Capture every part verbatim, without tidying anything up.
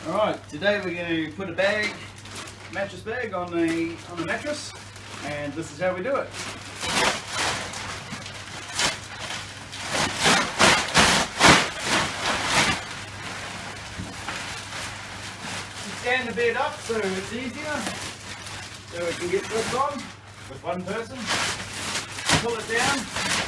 Alright, today we're going to put a bag, mattress bag on the, on the mattress, and this is how we do it. You stand the bed up so it's easier, so we can get this on with one person. Pull it down.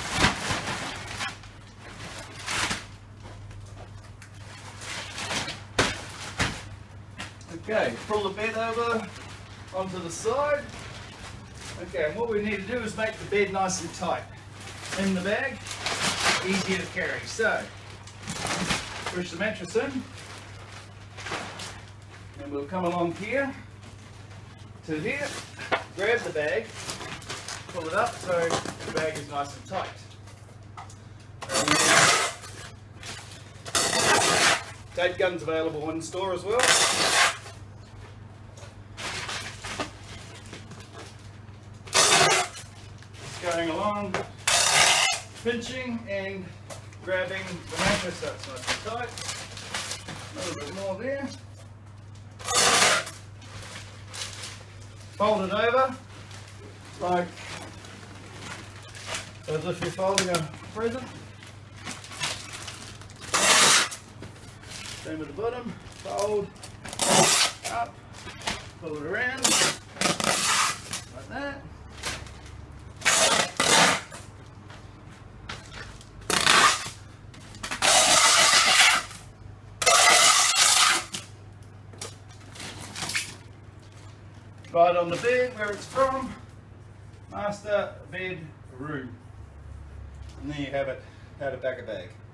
Okay, pull the bed over onto the side. Okay, and what we need to do is make the bed nice and tight in the bag, easier to carry. So, push the mattress in, and we'll come along here to here, grab the bag, pull it up so the bag is nice and tight. Tape gun's available in store as well. Going along, pinching and grabbing the mattress so it's nice and tight. A little bit more there. Fold it over like as if you're folding a present. Same at the bottom. Fold up, pull it around like that. Right on the bed where it's from, master bed room. And there you have it, how to pack a bag.